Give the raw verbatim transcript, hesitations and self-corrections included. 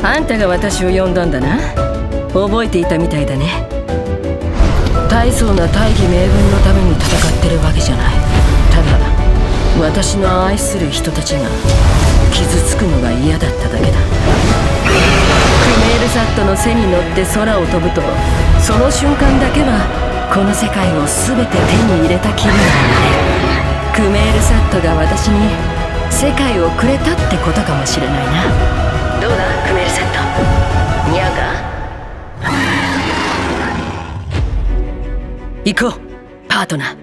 あんたが私を呼んだんだな。覚えていたみたいだね。大層な大義名分のために戦ってるわけじゃない。ただ私の愛する人たちが傷つくのが嫌だっただけだ。クメールサットの背に乗って空を飛ぶと、その瞬間だけはこの世界を全て手に入れた気分になれる。クメールサットが私に世界をくれたってことかもしれないな。どうだクメールサット、似合うか？行こうパートナー。